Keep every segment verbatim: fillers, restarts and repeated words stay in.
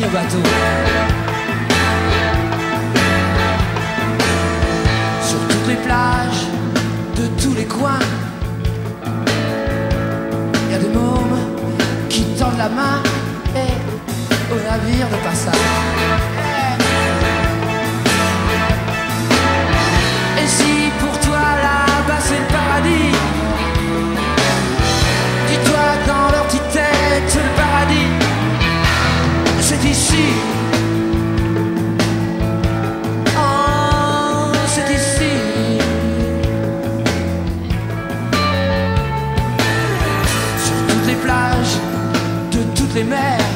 au bateau. Sur toutes les plages de tous les coins, il y a des mômes qui tendent la main et au navire de passage. Et si pour toi là-bas c'est le paradis, dis-toi dans leur petite tête le paradis, c'est ici. Oh, c'est ici. Sur toutes les plages de toutes les mers,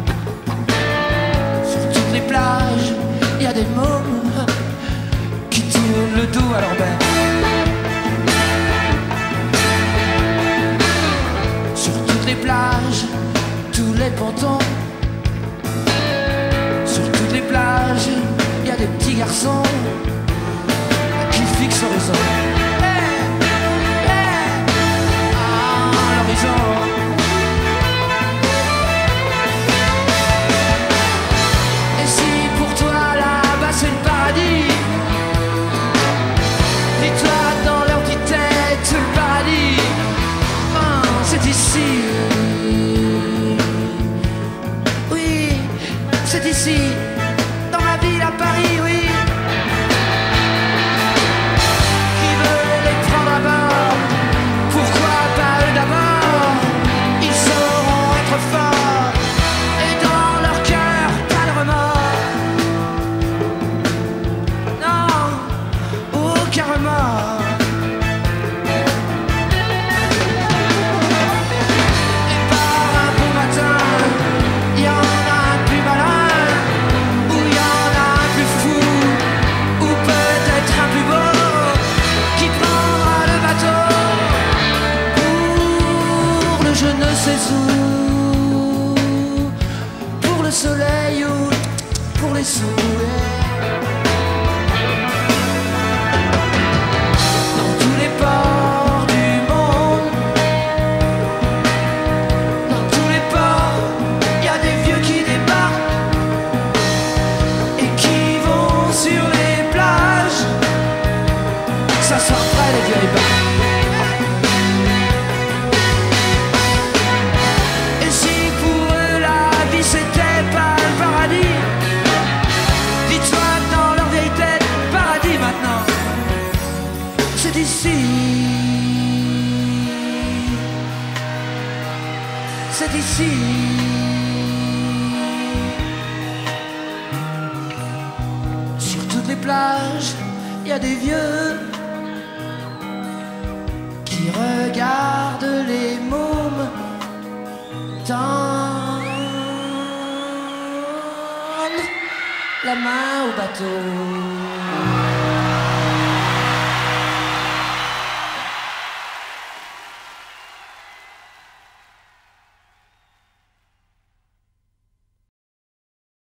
sur toutes les plages, il y a des mômes qui tournent le dos à leur mère. Sur toutes les plages, tous les pontons, sur toutes les plages, il y a des petits garçons qui fixent l'horizon. Hey, hey, ah, l'horizon. Et si pour toi là-bas c'est le paradis, dis-toi dans leur petite tête le paradis, oh, c'est ici. Oui, c'est ici, dans ma ville à Paris, oui. Qui veut les prendre à bord? Pourquoi pas eux d'abord? Ils sauront être forts et dans leur cœur pas de remords. Non, aucun remords. Et par un beau matin, il y en a un plus malin, ou il y en a un plus fou, ou peut-être un plus beau, qui prendra le bateau pour le je ne sais où, pour le soleil ou pour les souhaits. Dans tous les ports du monde, dans tous les ports, il y a des vieux qui débarquent et qui vont sur les plages s'asseoir près des vieilles barques. Et si pour eux la vie c'était pas le paradis, dis-toi dans leur vieille tête, paradis maintenant, c'est ici. C'est ici. Sur toutes les plages, il y a des vieux qui regardent les mômes tendre la main au bateau.